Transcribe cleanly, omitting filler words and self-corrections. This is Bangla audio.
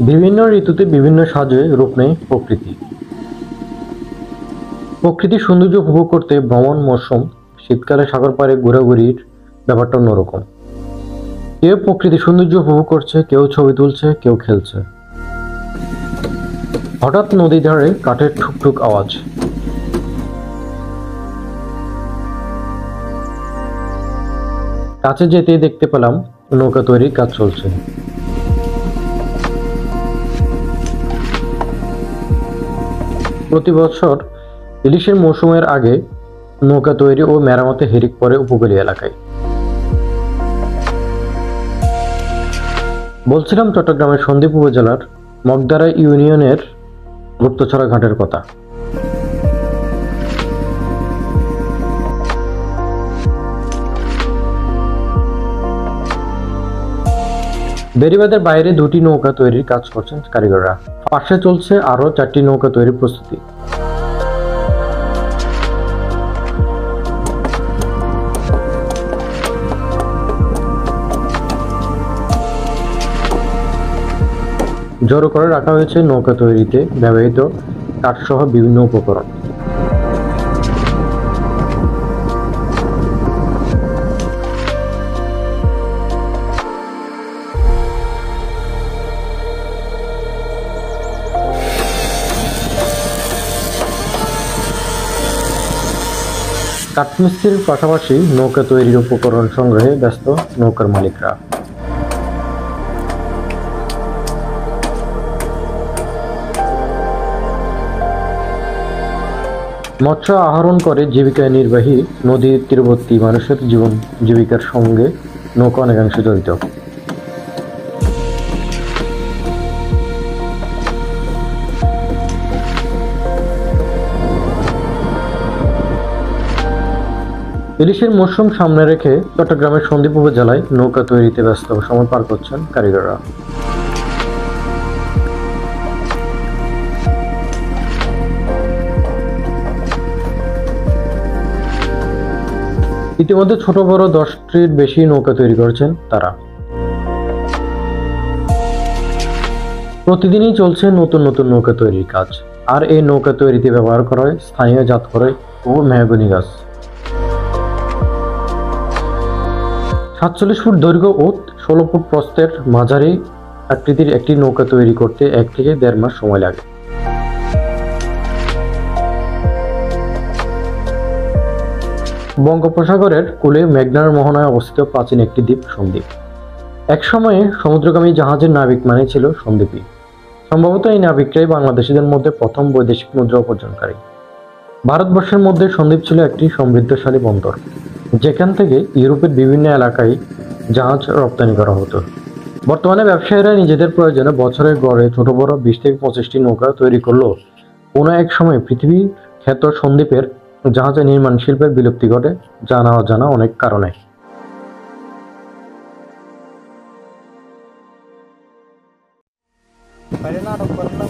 বিভিন্ন ঋতুতে বিভিন্ন সাজে রূপ নেয় প্রকৃতি। প্রকৃতির সৌন্দর্য উপভোগ করতে ভ্রমণ মৌসুম, শীতকালে সাগর পাড়ে ঘোরাঘুরির ব্যাপারটা অন্যরকম। কেউ প্রকৃতির সৌন্দর্য উপভোগ করছে, কেউ ছবি তুলছে, কেউ খেলছে। হঠাৎ নদীর ধারে কাঠের ঠুকঠুক আওয়াজ। কাছে যেতেই দেখতে পেলাম নৌকা তৈরির কাজ চলছে। প্রতি বছর ইলিশের মৌসুমের আগে নৌকা তৈরি ও মেরামতে হিড়িক পড়ে উপকূলীয় এলাকায়। বলছিলাম চট্টগ্রামের সন্দ্বীপ উপজেলার মগদারা ইউনিয়নের গুপ্তছড়া ঘাটের কথা। বেড়িবাঁধের বাইরে দুটি নৌকা তৈরির কাজ করছেন কারিগররা। পাশে চলছে আরো 4টি নৌকা তৈরির প্রস্তুতি। জড়ো করে রাখা হয়েছে নৌকা তৈরিতে ব্যবহৃত কাঠসহ বিভিন্ন উপকরণ। কাঠমিস্ত্রির পাশাপাশি নৌকা তৈরির উপকরণ সংগ্রহে ব্যস্ত নৌকার মালিকরা। মৎস্য আহরণ করে জীবিকা নির্বাহী নদীর তীরবর্তী মানুষের জীবন জীবিকার সঙ্গে নৌকা অনেকাংশে জড়িত। ইলিশের মৌসুম সামনে রেখে চট্টগ্রামের সন্দ্বীপ উপজেলায় নৌকা তৈরিতে ব্যস্ত সময় পার করছেন কারিগররা। ইতিমধ্যে ছোট বড় 10টির বেশি নৌকা তৈরি করেছেন তারা। প্রতিদিনই চলছে নতুন নতুন নৌকা তৈরির কাজ। আর এই নৌকা তৈরিতে ব্যবহার করা হয় স্থানীয় জাতকরাই ও মেহগনি গাছ। 47 ফুট দৈর্ঘ্য ও 16 ফুট প্রস্থের মাঝারি আকৃতির একটি নৌকা তৈরি করতে 1 থেকে 1.5 মাস সময় লাগে। বঙ্গোপসাগরের কূলে মেঘনার মোহনায় অবস্থিত প্রাচীন একটি দ্বীপ সন্দ্বীপ। একসময়ে সমুদ্রগামী জাহাজের নাবিক মানে ছিল সন্দ্বীপী। সম্ভবত এই নাবিকরাই বাংলাদেশিদের মধ্যে প্রথম বৈদেশিক মুদ্রা উপার্জনকারী। ভারতবর্ষের মধ্যে সন্দ্বীপ ছিল একটি সমৃদ্ধশালী বন্দর, যেখান থেকে ইউরোপের বিভিন্ন এলাকায় জাহাজ রপ্তানি করা হতো। বর্তমানে ব্যবসায়ীরা নিজেদের প্রয়োজনে বছরের গড়ে ছোট বড় 20 থেকে 25টি নৌকা তৈরি করলেও কোনো এক সময় পৃথিবীর খ্যাত সন্দ্বীপের জাহাজ নির্মাণ শিল্পের বিলুপ্তি ঘটে জানা অজানা অনেক কারণে।